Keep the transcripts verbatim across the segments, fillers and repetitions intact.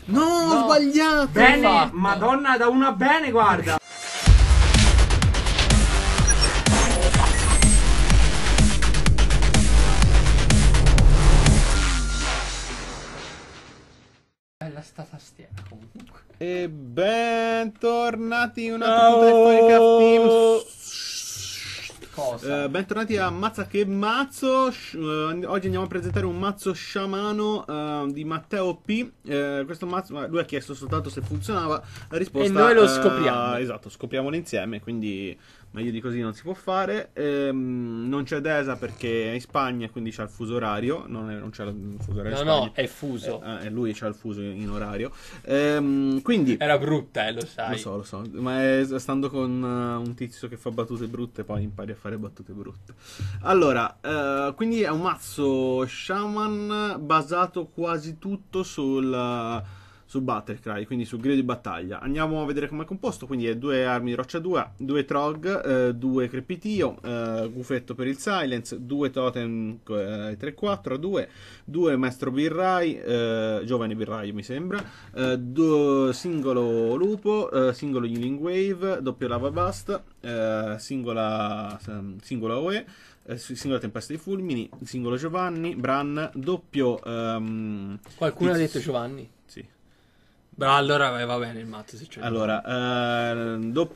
No, ho No. sbagliato! Bene, fatto? madonna, da una bene, guarda. Bella sta tastiera comunque. E bentornati in un'altra puntata di Firecraft Team. Cosa? Eh, bentornati a Mazza che mazzo. Sh- eh, oggi andiamo a presentare un mazzo sciamano eh, di Matteo P. Eh, questo mazzo, lui ha chiesto soltanto se funzionava. La risposta E noi lo eh, scopriamo. Esatto, scopriamolo insieme. Quindi meglio di così non si può fare. Ehm, non c'è Desa perché è in Spagna, quindi c'ha il fuso orario. Non, è, non c'è il fuso orario No, in Spagna. no, è fuso. Eh, eh, lui c'ha il fuso in orario. Ehm, quindi Era brutta, eh, lo sai. lo so, lo so, ma è stando con uh, un tizio che fa battute brutte, poi impari a fare battute brutte. Allora, uh, quindi è un mazzo Shaman basato quasi tutto sul, uh, sul Battlecry, quindi sul grido di battaglia. Andiamo a vedere com'è composto, quindi è due armi di roccia due, due Trog, uh, due Crepitio, uh, Gufetto per il Silence, due Totem uh, tre quattro a due, due Maestro Birrai, uh, Giovane Birrai mi sembra, uh, due, singolo Lupo, uh, singolo Healing Wave, doppio Lava Bust, uh, singola, um, singola O E, uh, singola Tempesta dei Fulmini, singolo Giovanni, Bran, doppio... Um, Qualcuno ha tiz- detto Giovanni? Sì. Beh, allora va bene il mazzo se c'è Allora, eh,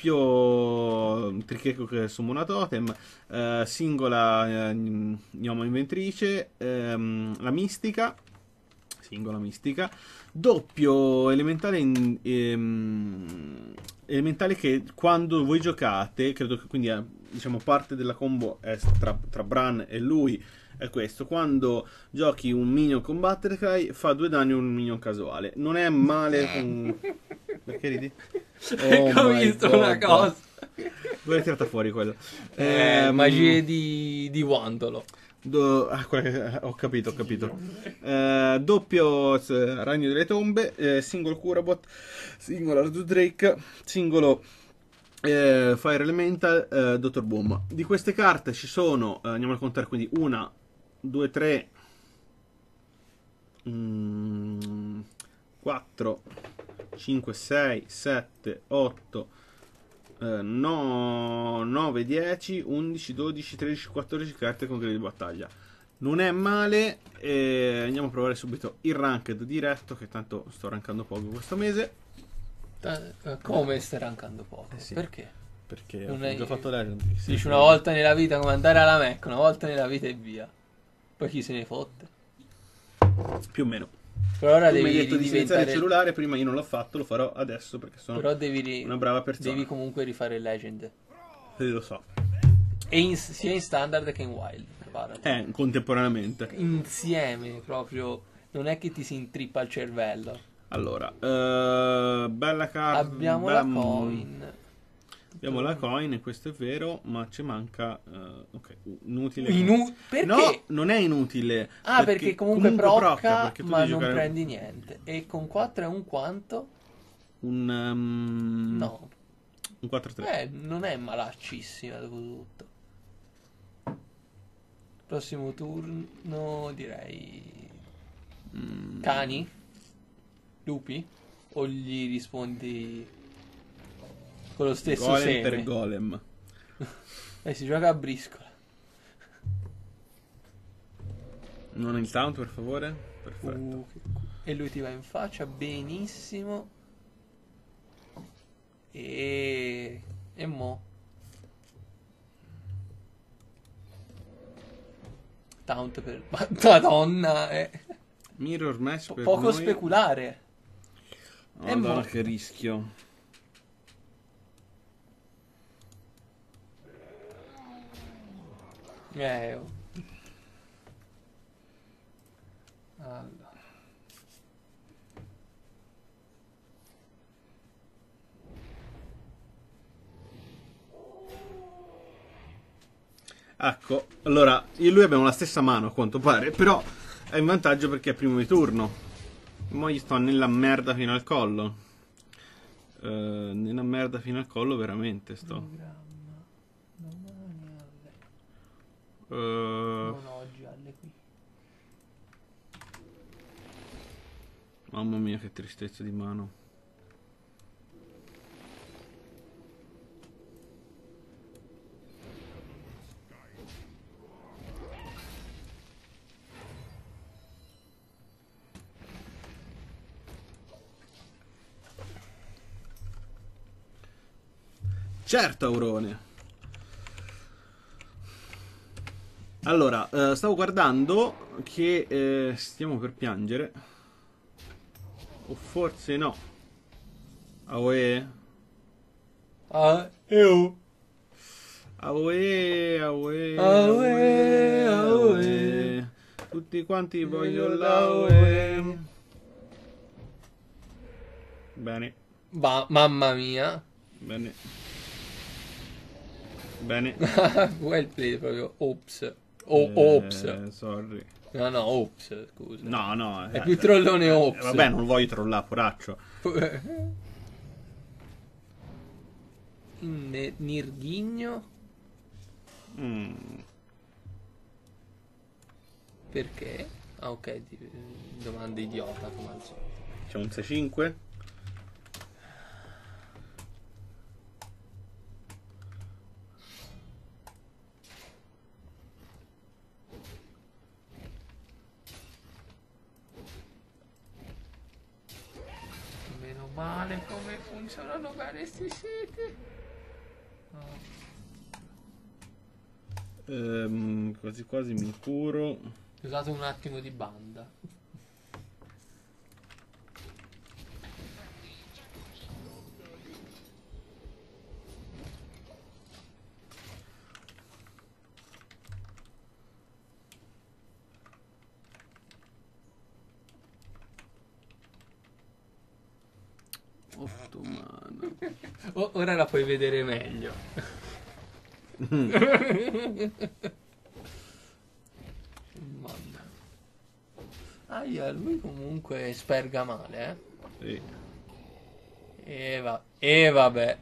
doppio Tricheco che summona totem, eh, singola eh, Gnomo Inventrice, ehm, la mistica, singola mistica, doppio elementale, in- ehm, elementale che quando voi giocate, credo che quindi eh, diciamo parte della combo è tra, tra Bran e lui, è questo: quando giochi un minion con Battlecry fa due danni a un minion casuale. Non è male con... Perché ridi? Perché ho my visto God. una cosa. Dove l'hai tirata fuori quella? Eh, Ehm, magie di, di Wandolo. do- ah, quella- ho capito, ho capito. Eh, doppio eh, Ragno delle Tombe, eh, singolo Curabot, singolo Ardu Drake, singolo eh, Fire Elemental, eh, Dottor Boom. Di queste carte ci sono, eh, andiamo a contare, quindi una, due, tre, quattro, cinque, sei, sette, otto, nove, dieci, undici, dodici, tredici, quattordici carte con gradi di battaglia. Non è male. E andiamo a provare subito il ranked diretto, che tanto sto rankando poco questo mese. Eh, Come stai rankando poco? Eh sì. Perché? Perché Non ho è- già fatto Legend. Sì, Dici sì. una volta nella vita come andare alla Mac, una volta nella vita e via. Poi chi se ne fotte? Più o meno. Per ora Tu mi hai devi detto di silenziare il ridiventare. cellulare, prima io non l'ho fatto, lo farò adesso perché sono Però devi, ri- una brava persona. devi comunque rifare Legend. Sì, lo so. E in- sia in standard che in wild. Preparati. Eh, contemporaneamente. Insieme proprio. Non è che ti si intrippa il cervello. Allora, eh, bella carta. Abbiamo la coin. Abbiamo la coin, e questo è vero, ma ci manca... eh, ok, inutile. Inu- perché? No, non è inutile. Ah, perché, comunque, procca, perché tu ma devi non giocare prendi niente. E con quattro è un quanto? un... um, No. Un quattro tre. Eh, non è malaccissima dopo tutto. Prossimo turno direi... Mm, Cani? Lupi? O gli rispondi con lo stesso golem seme? per golem. Eh, si gioca a briscola. Non il taunt, per favore? Perfetto. Uh, che cu- e lui ti va in faccia benissimo. E... E mo? Taunt per... Madonna, eh. Mirror match Po- per poco noi. speculare. E Madonna, mo? che rischio. Eh, oh. Allora. Ecco, allora, io e lui abbiamo la stessa mano a quanto pare, però è in vantaggio perché è primo di turno. Mo' gli sto nella merda fino al collo. Eh, nella merda fino al collo veramente sto. Programma domani alle... Eh, Non oggi alle qui. Mamma mia, che tristezza di mano. Certo, Aurone. Allora, eh, stavo guardando che eh, stiamo per piangere. O forse no. Aoe. Ah, eu. Aoe, aoe, Aoe, aoe, aoe. Tutti quanti voglio l'aoe. Bene, Ba- mamma mia. bene. Bene. Well play proprio. Ops. O Eh, ops. sorry. No, no, ops, scusa. No, no. È eh, più trollone eh, ops. Vabbè, non voglio trollare, poraccio. Ne- Nirghigno? Mm. Perché? Ah, ok, di- domanda idiota come al solito. C'è un sei cinque. Meno male come funzionano bene sti siti. Ehm, quasi quasi mi curo. Ho usato un attimo di banda. Otto mano. O- ora la puoi vedere meglio. Mamma. Aia, lui comunque sperga male, eh. Sì. E, va- e vabbè.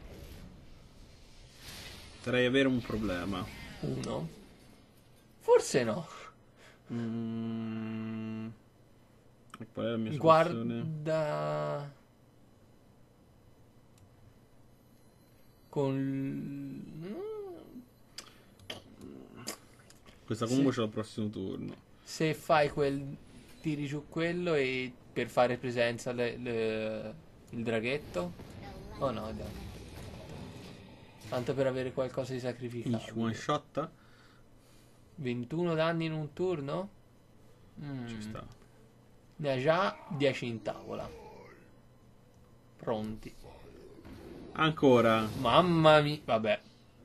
Potrei avere un problema. Uno? Forse no. Mm. E qual è la mia soluzione? Guarda. Con. Questa combo Sì. c'è al prossimo turno. Se fai quel. Tiri giù quello e per fare presenza le- le- il draghetto. Oh no, dai. Tanto per avere qualcosa di Ich sacrificato. one shot? ventuno danni in un turno? Mm. Ci sta. Ne ha già dieci in tavola. Pronti. Ancora. Mamma mia. Vabbè.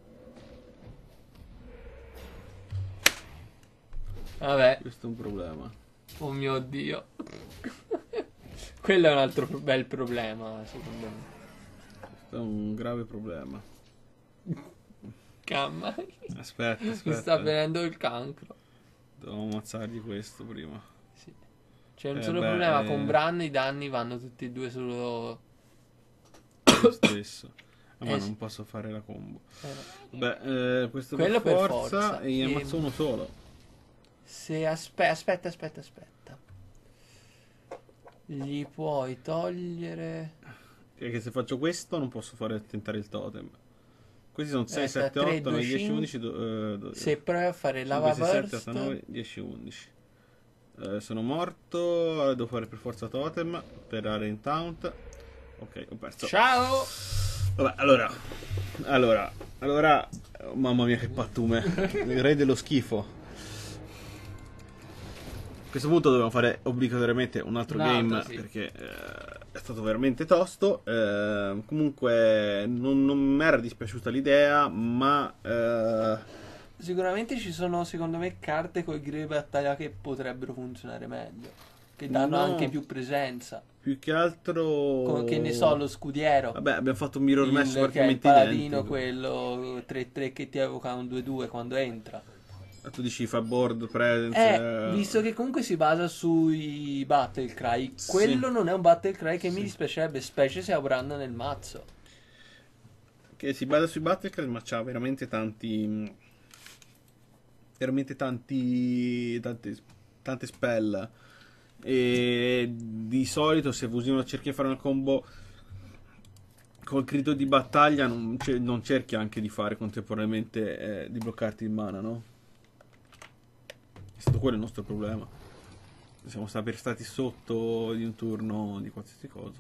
Vabbè. Questo è un problema. Oh mio Dio. Quello è un altro pro- bel problema, secondo me. Questo è un grave problema. Camma. Aspetta, Mi aspetta. sta venendo il cancro. Devo ammazzargli questo prima. Sì. C'è un Eh, solo beh, problema. eh. Con Bran i danni vanno tutti e due solo. Lo stesso. Ah, ma Eh, sì. non posso fare la combo. Eh, Beh, eh, questo Quello per per forza, forza. e gli E- ammazzo uno solo. Se aspe- aspetta, aspetta, aspetta. Gli puoi togliere. Perché se faccio questo non posso fare tentare il totem. Questi sono sei, Aspetta, sette, tre, otto, nove, due, dieci, cinque. undici. do- eh, do- Se provi a fare lava cinque, sei, sette, burst. otto, nove, dieci, undici. Eh, sono morto. Allora devo fare per forza totem per area in taunt. Ok, ho perso. Ciao! Vabbè, allora. Allora. Allora. oh, mamma mia, che pattume. Il re dello schifo. A questo punto dobbiamo fare obbligatoriamente un altro Un altro, game sì. perché eh, è stato veramente tosto. Eh, comunque non, non mi era dispiaciuta l'idea, ma eh, Sicuramente ci sono, secondo me, carte con i greve battaglia che potrebbero funzionare meglio. Che danno No. anche più presenza. più che altro Come che ne so, lo scudiero. Vabbè, abbiamo fatto un mirror match il, che è il praticamente paladino, identico. quello tre tre che ti evoca un due due quando entra. Ah, tu dici fa board presence. Eh, visto che comunque si basa sui battle cry, Sì. quello non è un battle cry che mi dispiacerebbe, specie se avranno nel mazzo. Che si basa sui battlecry, ma c'ha veramente tanti. Veramente tanti. Tante, tante spell. E di solito se usi una cerchi di fare una combo col crito di battaglia non, ce- non cerchi anche di fare contemporaneamente eh, di bloccarti il mana, no? È stato quello il nostro problema. Siamo stati stati sotto di un turno di qualsiasi cosa.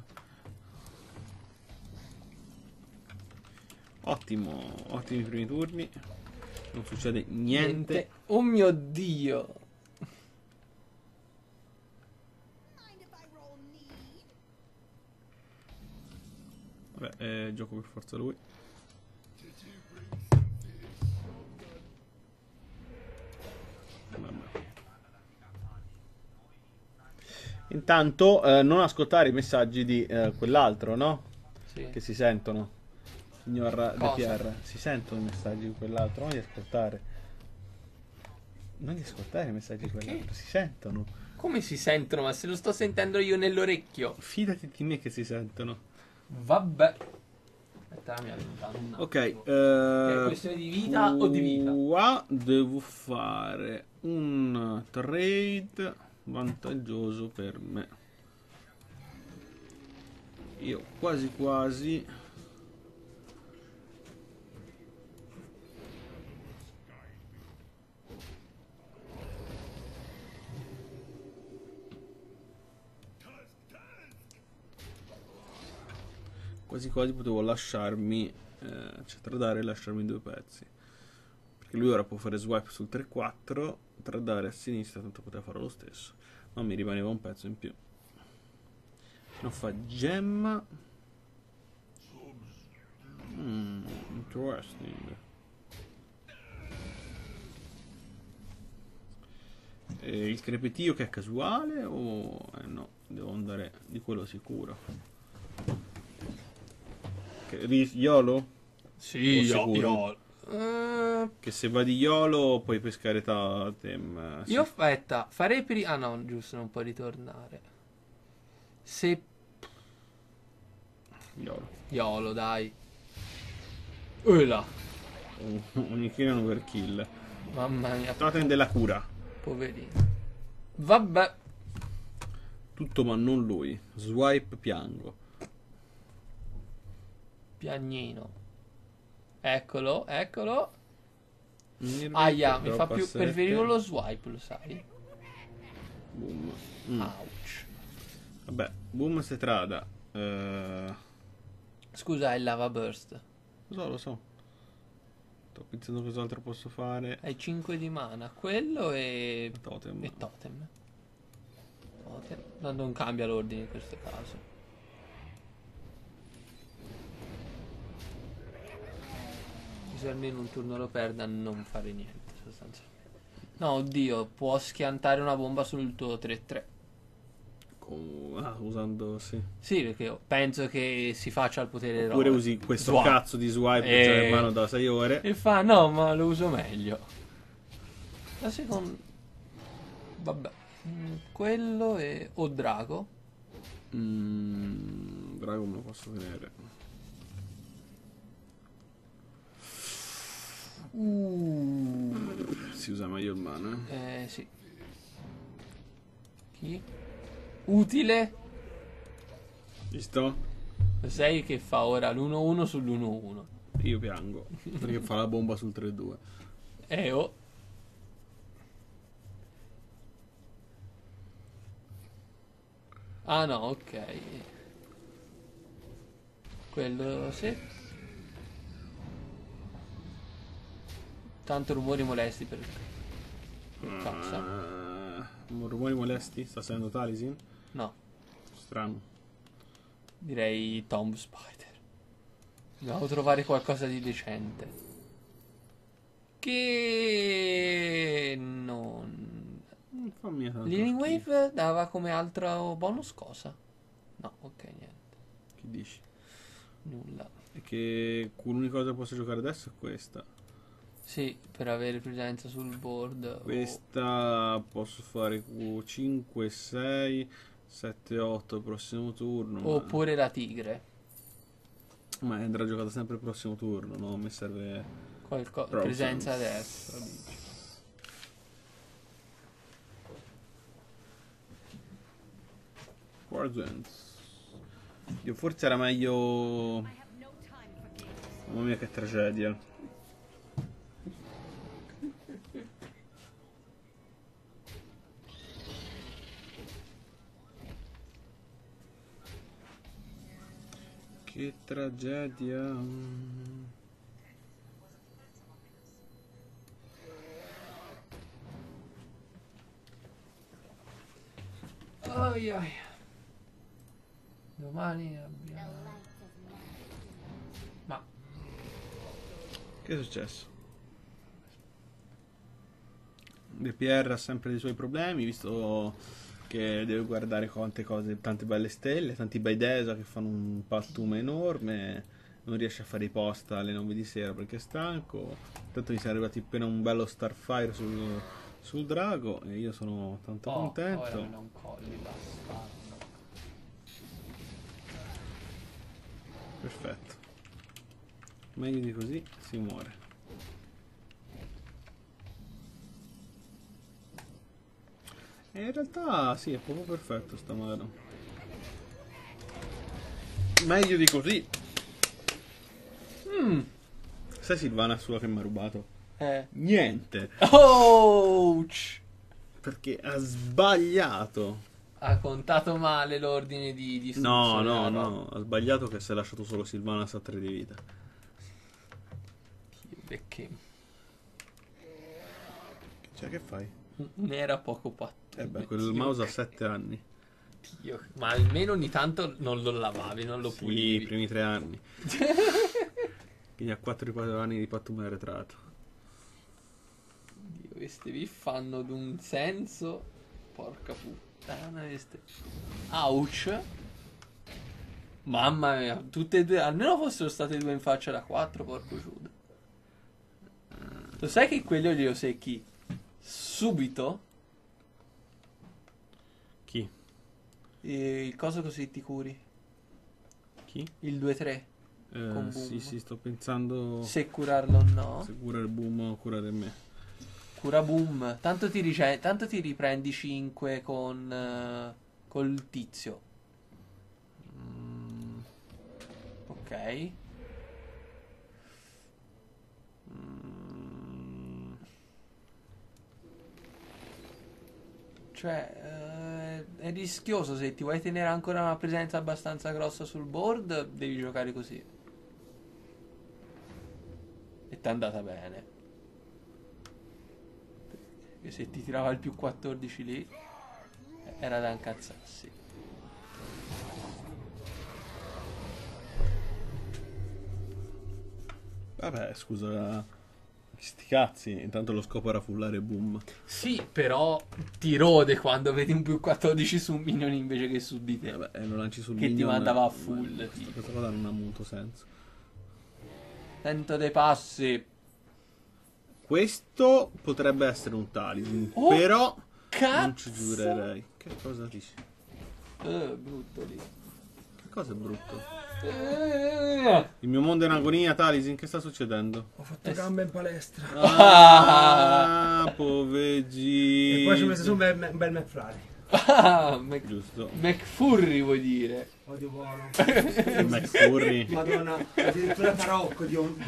Ottimo, ottimi primi turni. Non succede niente. Oh mio Dio. Vabbè, eh, gioco per forza lui. Vabbè. Intanto eh, non ascoltare i messaggi di eh, quell'altro, no? Sì. Che si sentono. Signor De Cosa? Pierre, si sentono i messaggi di quell'altro, non li ascoltare. Non li ascoltare i messaggi di Perché? quell'altro, si sentono. Come si sentono? Ma se lo sto sentendo io nell'orecchio. Fidati di me che si sentono. Vabbè. Aspetta, mi allontano un attimo. Ok, eh, È questione di vita o di vita? qua devo fare un trade vantaggioso per me. Io quasi quasi quasi quasi potevo lasciarmi eh, cioè tradare e lasciarmi due pezzi, perché lui ora può fare swipe sul tre quattro, tradare a sinistra, tanto poteva fare lo stesso, ma mi rimaneva un pezzo in più. Non fa gemma. Mm, interesting. E il crepitio che è casuale o eh no, devo andare di quello sicuro. Che, ri- YOLO? Sì, O io, sicuro? io. Eh, Che se va di YOLO puoi pescare totem. eh, sì. io aspetta, farei per... Ah no, giusto, non puoi ritornare. Se... YOLO. Iolo, dai. Uela. Un- Ogni kill è un overkill. Mamma mia, Totem della cura. poverino. Vabbè. Tutto ma non lui. Swipe piango. Piagnino. Eccolo, eccolo. Mirror, Aia, mi fa droppa più... sette. Preferivo lo swipe, lo sai? Boom. Mm. Ouch. Vabbè, boom se trada. Eh, Scusa, è il lava burst. lo so, lo so. Sto pensando cos'altro posso fare. Hai cinque di mana. Quello e... Totem. E totem. Totem. No, non cambia l'ordine in questo caso. Se almeno un turno lo perda, non fare niente sostanzialmente. No, oddio, può schiantare una bomba sul tuo tre tre. Con- ah, usando, sì. Sì, perché io penso che si faccia al potere eroe. Oppure usi questo Swipe. cazzo di swipe Eh. già in mano da sei ore. E fa, no, ma lo uso meglio. La seconda... Vabbè. Mm, quello e... O drago. Mm, Drago me lo posso tenere. Si usa meglio il mana. Eh, sì. Chi? Utile. Visto? Lo sai che fa ora l'uno uno sull'uno uno. Io piango. Perché fa la bomba sul tre due. Eh, oh. Ah, no, ok. Quello sì. Tanto rumori molesti per per cazzo. Ah, rumori molesti? Sta salendo Talisin? No, Strano. direi Tomb Spider. Devo trovare qualcosa di decente. Che non... Non fa mia tanto Living schifo. Wave dava come altro bonus cosa? No, ok, niente. Che dici? Nulla. È che l'unica cosa che posso giocare adesso è questa. Sì, per avere presenza sul board. o- Questa posso fare cinque, sei, sette, otto il prossimo turno. ma- Oppure la tigre. Ma andrà giocata sempre il prossimo turno, no? Mi serve. Qualco- Presence. presenza adesso. Dici. Presents. Io forse era meglio. Mamma mia che tragedia. Che tragedia. Ai ai. Domani abbiamo... Ma... Che è successo? De Pierre ha sempre dei suoi problemi, visto che deve guardare quante cose, tante belle stelle, tanti bei Desa che fanno un pattume enorme, non riesce a fare i post alle nove di sera perché è stanco. Intanto mi sono arrivati appena un bello Starfire sul, sul drago e io sono tanto Oh, contento. ora me non colli, bastardo. Perfetto. Meglio di così si muore. E in realtà sì, è proprio perfetto sta mano. Meglio di così. Mm. Sai Silvana sua che mi ha rubato? Eh. Niente. Ouch! Perché ha sbagliato. Ha contato male l'ordine di, di No, istruzione, no, no? no. Ha sbagliato che si è lasciato solo Silvana a tre di vita. Perché Cioè che fai? ne era poco patto. Eh beh, quel mouse ha sette anni. Dio, ma almeno ogni tanto non lo lavavi, non lo Sì, i pulivi. primi tre anni. Quindi ha quattro anni di pattume arretrato. Dio, queste vi fanno d'un senso. Porca puttana, queste. Ouch. Mamma mia, tutte e due, almeno fossero state due in faccia da quattro, porco giudo. Lo sai che quello glielo secchi subito? Chi? E il coso così ti curi? Chi? Il due tre. Eh, Con sì, boom. sì, sto pensando Se curarlo o no. se curare il boom o curare me. Cura boom. Tanto ti, rice- tanto ti riprendi cinque con eh, col tizio. Mm, Ok. mm, Cioè, eh, è rischioso. Se ti vuoi tenere ancora una presenza abbastanza grossa sul board, devi giocare così. E ti è andata bene. Perché se ti tirava il più quattordici lì, era da incazzarsi. Vabbè, scusa. Sti cazzi, intanto lo scopo era fullare boom. Sì, però ti rode quando vedi un più quattordici su un minion invece che su di te. Vabbè, lo lanci sul Che ti minion, mandava a ma- full, ma tipo. Questa cosa non ha molto senso. Sento dei passi. Questo potrebbe essere un talisman, Oh, però cazzo! non ci giurerei. Che cosa dici? Eh, brutto lì. Che cosa è brutto? Eh. Il mio mondo è in agonia, Talisin, che sta succedendo? Ho fatto gambe in palestra. Ah, poveggini. E poi ci ho messo su un bel, un bel McFly. Ah, Mac- Giusto. McFurry vuoi dire? Odio buono. Il McFurry. Madonna, addirittura tarocco di un...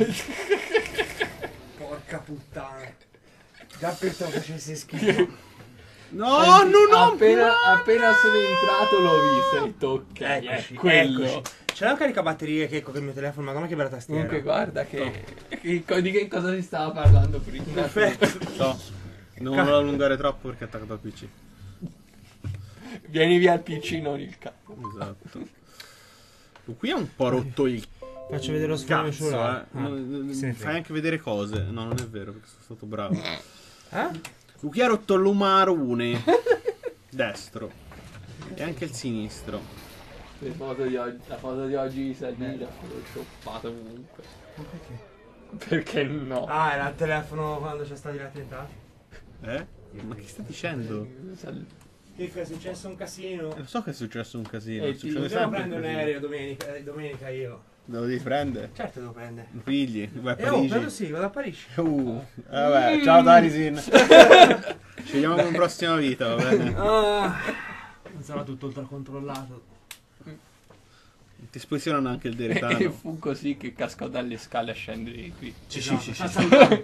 Porca puttana. Già pensavo facessi schifo. No, Senti, no, no. Appena, appena sono entrato l'ho visto e ho detto ok, Eccoci, è quello. eccoci. C'è la caricabatterie che con il mio telefono, madonna che bella tastiera. Comunque guarda che, che- di che cosa si stava parlando prima. Perfetto. No, non lo allungare troppo perché è attaccato al P C. Vieni via il P C, non il capo. Esatto. Qui è un po' rotto il Faccio vedere lo sfondo del cazzo, cellulare. eh. Ah, Non- chi se ne Fai frega. anche vedere cose. No, non è vero perché sono stato bravo. Eh? Qui ha rotto l'umarone destro e anche il sinistro. Le foto di oggi, la foto di oggi di Salvini l'ho shoppato comunque. Ma perché? Perché no? Ah, era il telefono quando c'è stati gli attentati. Eh? Ma che stai dicendo? Sal- Che è successo un casino. Lo so che è successo un casino. Eh, succede ti- Devo sempre prendere un un casino. aereo domenica, eh, domenica io. Lo devi prendere? Certo devo prendere. Lo pigli? Vai a E oh, Parigi. prendo sì, vado a Parigi. Uh, vabbè, ciao Tarisin. Ci vediamo con la prossima vita, va bene? Ah, Non sarà tutto ultracontrollato. Ti posizionano anche il E deretano. fu così che cascò dalle scale a scendere di qui. Sì, Esatto, sì, sì, sta sì. salutando.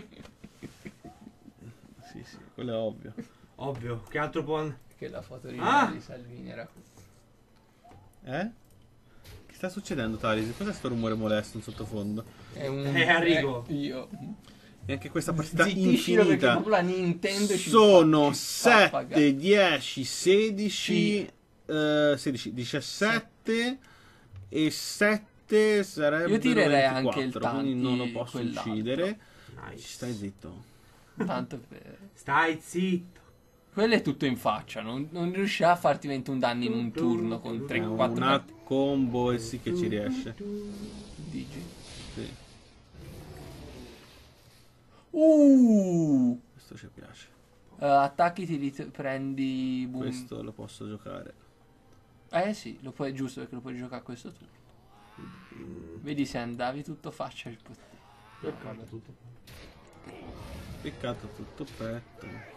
Sì, sì, quello è ovvio. Ovvio, che altro può... Che la foto Ah! di Salvini era Eh? Che sta succedendo, Talisi? Cos'è sto rumore molesto in sottofondo? è un Eh, Enrico. eh, io E anche questa partita Zittissimo perché infinita. proprio la Nintendo ci Sono fa- ci fa pagare. sette, dieci, sedici, Sì. eh, sedici, diciassette e sette sarebbero Io tirerei anche il ventiquattro, tanti quindi non lo posso quell'altro. uccidere. Nice. Stai zitto. Tanto per... Stai zitto. Quello è tutto in faccia, non, non riuscirà a farti ventun danni in un turno con tre quattro Una combo e sì che ci riesce. digi. Sì, Uh! questo ci piace. Uh, attacchi ti rit- prendi boom. Questo lo posso giocare. Eh sì, lo puoi giusto perché lo puoi giocare a questo turno. Vedi se andavi tutto faccia il pot- Peccato tutto. Peccato tutto petto.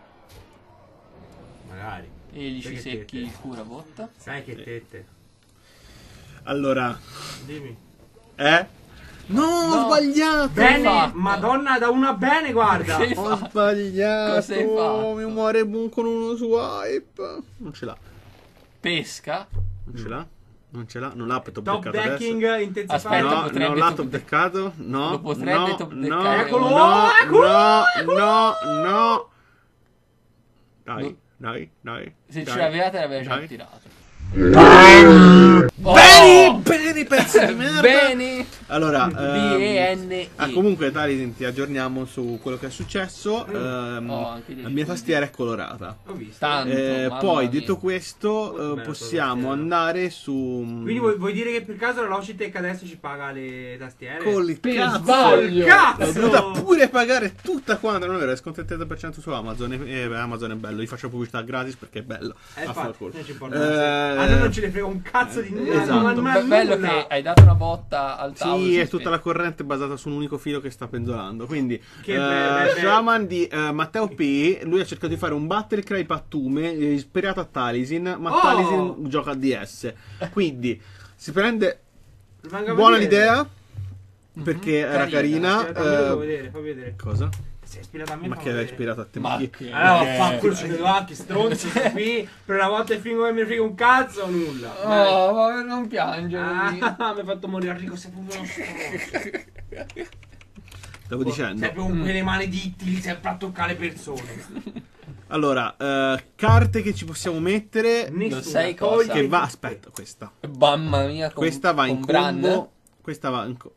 Magari. e gli ci Perché secchi tette? il cura botta. Sai che Sì. tette. Allora, Dimmi. eh? No, ho No. sbagliato! Bene, fatto? Madonna da una bene, guarda. Che- Ho sbagliato! Cosa hai fatto? Mi muore boom con uno swipe. Non ce l'ha. Pesca. Non ce l'ha? Non ce l'ha? Non l'ha top Top deckato decking adesso? intensificato. Aspetta, No, potrebbe non l'ha top top deck- deckato? No. Lo potrebbe no, top no, deckare. Eccolo, no, eccolo, no, no, no. Dai, No. dai, dai. Se dai, ce l'aveva te l'avevi già dai. tirato. Bene, Oh! bene, pezzi di merda. Bene. Allora, B E ehm, N E. ah, comunque, Tali, ti aggiorniamo su quello che è successo. Ehm, Oh, anche la dieci mia punti. tastiera è colorata. Ho visto. Tanto. Eh, mamma poi, mia. detto questo, Molto eh, bella possiamo tastiera. andare su. Quindi vuoi, vuoi dire che per caso la Logitech adesso ci paga le tastiere? Col Per cazzo! sbaglio. Cazzo! L'ho dovuta pure pagare tutta quanta, non è vero, è sconto il trenta per cento su Amazon e, e Amazon è bello, gli faccio pubblicità gratis perché è bello. Eh, infatti, Affanculo. non ci importa. Eh, A noi non ce ne frega un cazzo di nulla. esatto. non- non Be- ha bello nulla. che hai dato una botta al tavolo. Sì, si è tutta spende. la corrente basata su un unico filo che sta pendolando. Quindi, Che eh, bello, bello. Shaman di eh, Matteo P. Lui ha cercato di fare un Battle Cry pattume eh, ispirato a Talisin, ma Oh! Talisin gioca a D S. Quindi si prende. Rimanga a Buona vedere. l'idea perché era Carina, carina. Aspetta, fammi eh, vedere, fammi vedere. cosa? Sei ispirato a me? Ma fammi che era vedere. ispirato a te? Ma chi- che- Allora, Eh, fa culo ci vedo anche stronzi qui. Per una volta il film che mi frega un cazzo o nulla. Dai. Oh, ma non piangere. Ah, mi ha fatto morire Enrico, sei proprio uno stronzo. Stavo dicendo. Sei proprio quelle maledetti lì sempre a toccare le persone. Allora, eh, carte che ci possiamo mettere. Nessuna. sai cosa? Togli- Che va. Aspetta, questa. Mamma mia, con, Questa va in con Bran, combo. Questa va in co-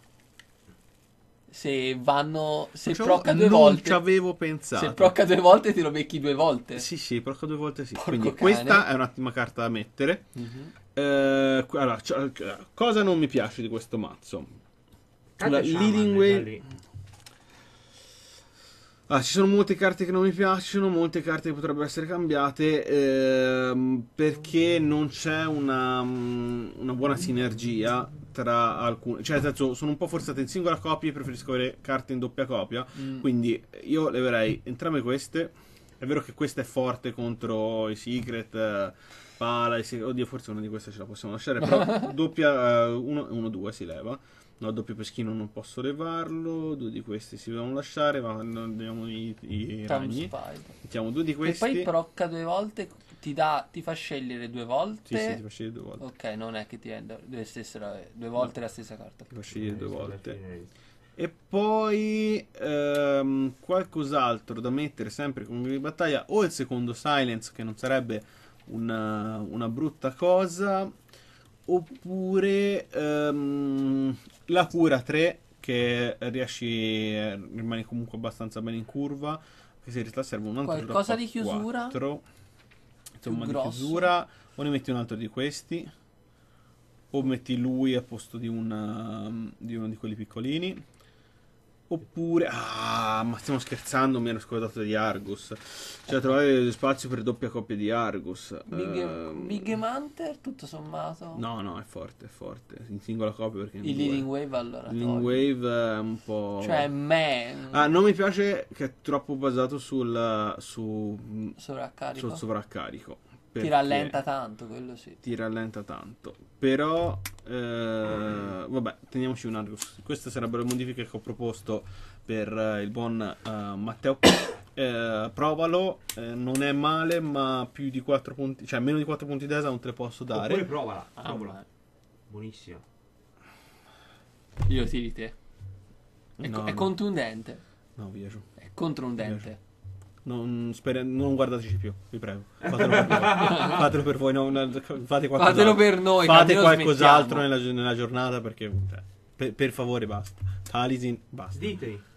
Se vanno. Se Cioè, procca due non volte. ci avevo pensato. Se procca due volte, ti lo becchi due volte. Sì, sì, procca due volte sì. Porco Quindi cane. questa è un'ottima carta da mettere. Mhm. Eh, qu- allora, cioè, cosa non mi piace di questo mazzo? Tanto La è Shaman, Leading già Way. lì. Ah, ci sono molte carte che non mi piacciono, molte carte che potrebbero essere cambiate ehm, perché non c'è una, mm, una buona sinergia tra alcune. Cioè, nel senso, sono un po' forzate in singola copia e preferisco avere carte in doppia copia. Mm. Quindi io leverei entrambe queste. È vero che questa è forte contro i Secret, eh, Pala, i Secret. Oddio, forse una di queste ce la possiamo lasciare. Però doppia, uno due si leva. No, doppio peschino non posso levarlo. Due di questi si devono lasciare. Ma non andiamo i, i Tom ragni. Spider. Mettiamo due di E questi. poi procca due volte. Ti, dà, ti fa scegliere due volte. Sì, sì, ti fa scegliere due volte. Ok, non è che ti rende due, stesse, due volte la stessa carta. Ti fa scegliere due Alla volte. fine. E poi ehm, qualcos'altro da mettere sempre come di battaglia. O il secondo Silence, che non sarebbe una, una brutta cosa. Oppure ehm, la cura tre, che riesci, eh, rimani comunque abbastanza bene in curva. Che se in realtà serve un altro Qualcosa drop a di chiusura? quattro. Insomma, di grosso. chiusura. O ne metti un altro di questi. O metti lui al posto di, una, di uno di quelli piccolini. Oppure... Ah, ma stiamo scherzando, mi ero scordato di Argus. Cioè, trovare spazio per doppia coppia di Argus. Big, Ehm, Big Hunter, tutto sommato. No, no, è forte, è forte. In singola coppia perché... in Il due. Leading Wave allora. Il Leading togli. Wave è un po'... Cioè, me. Ah, non mi piace che è troppo basato sul... su... sovraccarico. sul sovraccarico. perché Ti rallenta tanto, quello sì. Ti rallenta tanto. Però, eh, vabbè, teniamoci un Argus. Queste sarebbero le modifiche che ho proposto per eh, il buon eh, Matteo. Eh, provalo, eh, non è male, ma più di quattro punti, cioè meno di quattro punti d'esa non te le posso dare. Oppure provala. Ah, provala. ma- Buonissima. Io ti di te. È, No, è no. contundente. No, via giù. È contundente. Non, spera- non guardateci più, vi prego. Fatelo per voi. Fatelo per voi, no, no, fate qualcos'altro. Fatelo per noi. che Fate almeno qualcos'altro smettiamo. nella, nella giornata perché, cioè, per, per favore, basta. Talisin, basta. Diteli.